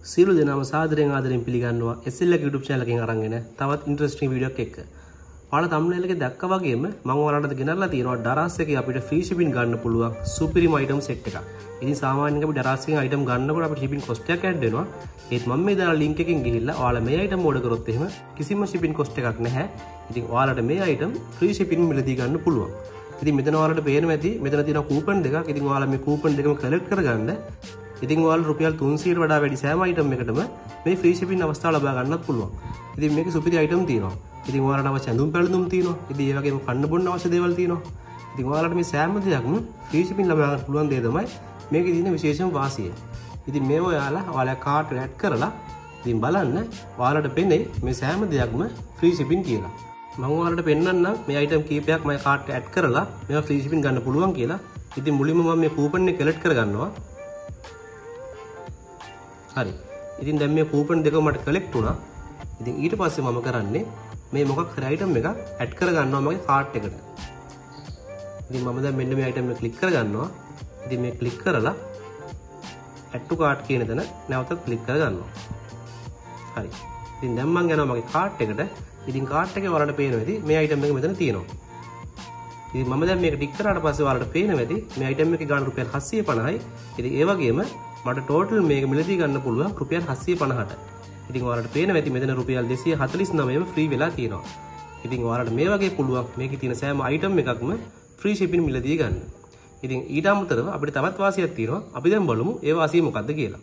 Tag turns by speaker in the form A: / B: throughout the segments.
A: සියලු දෙනාම සාදරයෙන් ආදරයෙන් පිළිගන්නවා SL එක YouTube channel එකෙන් අරන් එන තවත් ඉන්ටරෙස්ටිං වීඩියෝ එකක් එක්ක. ඔයාලා thumbnail එකේ දැක්කා වගේම මම ඔයාලට ගෙනල්ලා තියෙනවා Daraz එකේ අපිට free shipping ගන්න පුළුවන් සුපිරිම item set එකක්. ඉතින් සාමාන්‍යයෙන් අපි Daraz එකෙන් item ගන්නකොට අපිට shipping cost එකක් add වෙනවා. ඒත් මම මේ දාන link එකෙන් ගිහිල්ලා ඔයාලා මේ item order කරොත් එහෙම කිසිම shipping cost එකක් නැහැ. ඉතින් ඔයාලට මේ item free shipping මිලදී ගන්න පුළුවන්. ඉතින් මෙතන ඔයාලට පේනවා ඇති මෙතන තියෙන coupon දෙකක්. ඉතින් ඔයාලා මේ coupon දෙකම collect කරගන්න. ඉතින් ඔයාලා රුපියල් 300ට වඩා වැඩි සෑම item එකකටම මේ free shipping අවස්ථාව ලබා ගන්නත් පුළුවන්. ඉතින් මේකේ සුපිරි item තියෙනවා. ඉතින් ඔයාලට අවශ්‍ය ඇඳුම් පැළඳුම් තියෙනවා. ඉතින් ඒ වගේම කන්න බොන්න අවශ්‍ය දේවල් තියෙනවා. ඉතින් ඔයාලට මේ සෑම දෙයක්ම free shipping ලබා ගන්න පුළුවන් දේ තමයි මේකේ තියෙන විශේෂම වාසිය. ඉතින් මේව ඔයාලා කාට් එකට ඇඩ් කරලා ඉතින් බලන්න ඔයාලට පෙන්නේ මේ සෑම දෙයක්ම free shipping කියලා. මම ඔයාලට පෙන්නන්නම් මේ item කීපයක් මම කාට් එකට ඇඩ් කරලා මේවා free shipping ගන්න පුළුවන් කියලා. ඉතින් මුලින්ම මම මේ coupon එක collect කරගන්නවා. හරි. ඉතින් දැන් මේ coupon දෙක මට collect වුණා. ඉතින් ඊට පස්සේ මම කරන්නේ මේ මොකක් හරි item එකක් add කරගන්නවා මගේ cart එකට. ඉතින් මම දැන් මෙන්න මේ item එක click කරගන්නවා. ඉතින් මේ click කරලා add to cart කියන දන නැවතත් click කරගන්නවා. හරි. ඉතින් දැන් මම යනවා මගේ cart එකට. ඉතින් cart එකේ ඔයාලට පේනවා ඇති මේ item එක මෙතන තියෙනවා. ඉතින් මම දැන් මේක ටික් කරාට පස්සේ ඔයාලට පේනවා ඇති මේ item එකේ ගාණ රුපියල් 750යි. ඉතින් ඒ වගේම මට total මේක මිලදී ගන්න පුළුවන් රුපියල් 750ට. ඉතින් ඔයාලට පේනවා ඇති මෙතන රුපියල් 249ම free වෙලා තියෙනවා. ඉතින් ඔයාලට මේ වගේ පුළුවන් මේකේ තියෙන සෑම item එකක්ම free shipping මිලදී ගන්න. ඉතින් ඊට අමතරව අපිට තවත් වාසියක් තියෙනවා. අපි දැන් බලමු ඒ වාසිය මොකක්ද කියලා.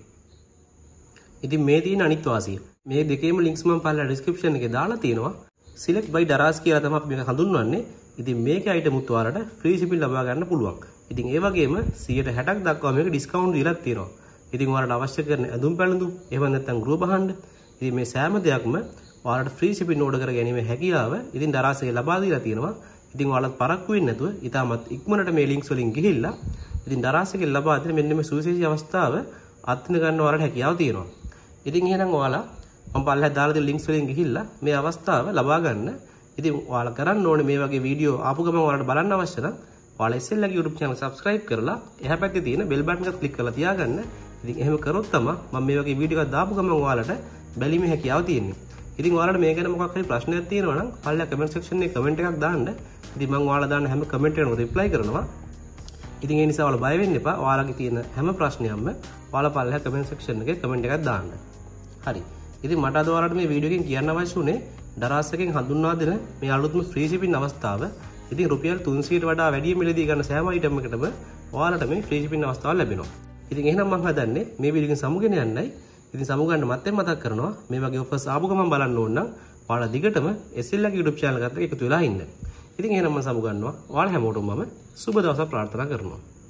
A: ඉතින් මේ තියෙන අනිත් වාසිය. මේ දෙකේම links මම පහළ description එකේ දාලා තියෙනවා. select by Daraz කියලා තමයි අපි මේක හඳුන්වන්නේ. ඉතින් මේකේ item උත් ඔයාලට free shipping ලබා ගන්න පුළුවන්. ඉතින් ඒ වගේම 160ක් දක්වා මේක discount දීලා තියෙනවා. ඉතින් ඔයාලට අවශ්‍ය කරන ඇඳුම් පැළඳුම් එහෙම නැත්නම් ගෘහ භාණ්ඩ ඉතින් මේ සෑම දෙයක්ම ඔයාලට free shipping order කර ගැනීම හැකියාව ඉතින් Daraz එකේ ලබා දීලා තියෙනවා. ඉතින් ඔයාලත් පරක්කු වෙන්නේ නැතුව ඊටමත් ඉක්මනට මේ links වලින් ගිහිල්ලා ඉතින් Daraz එකේ ලබා දෙන මෙන්න මේ සුවිශේෂී අවස්ථාව අත්විඳ ගන්න ඔයාලට හැකියාව තියෙනවා. ඉතින් එහෙනම් ඔයාලා මම පල්ලෙහා දාලා දෙන links වලින් ගිහිල්ලා මේ අවස්ථාව ලබා ගන්න. ඉතින් ඔයාලා කරන්න ඕනේ මේ වගේ වීඩියෝ ආපු ගමන් ඔයාලට බලන්න අවශ්‍ය නම් ඔයාලා SL එක YouTube channel subscribe කරලා එහා පැත්තේ තියෙන bell button එක click කරලා තියාගන්න. ඉතින් එහෙම කරොත් තමයි මම මේ වගේ වීඩියෝ එකක් දාපු ගමන් ඔයාලට බැලීමේ හැකියාව තියෙන්නේ. ඉතින් ඔයාලට මේ ගැන මොකක් හරි ප්‍රශ්නයක් තියෙනවා නම් පල්ලෙහා comment section එකේ comment එකක් දාන්න. ඉතින් මම ඔයාලා දාන්න හැම comment එකකටම reply කරනවා. ඉතින් ඒ නිසා ඔයාලා බය වෙන්න එපා. ඔයාලගේ තියෙන හැම ප්‍රශ්නයක්ම ඔයාලා පල්ලෙහා comment section එකේ comment එකක් දාන්න. හරි. ඉතින් මට අද ඔයාලට මේ වීඩියෝ එකෙන් කියන්න අවශ්‍ය උනේ Daraz එකෙන් හඳුන්වා දෙන මේ අලුත්ම free shipping අවස්ථාව. ඉතින් රුපියල් 300ට වඩා වැඩි මිලදී ගන්න සෑම item එකකටම ඔයාලට මේ free shipping අවස්ථාව ලැබෙනවා. ඉතින් එහෙනම් මම හදන්නේ මේ වීඩියෝ එකෙන් සමුගෙන යන්නයි. ඉතින් සමුගන්න මත්තෙන් මතක් කරනවා මේ වගේ offers ආපු ගමන් බලන්න ඕන නම් ඔයාලා දිගටම SL එක YouTube channel එකට එකතු වෙලා ඉන්න. ඉතින් එහෙනම් මම සමුගන්නවා. ඔයාලා හැමෝටම මම සුබ දවසක් ප්‍රාර්ථනා කරනවා.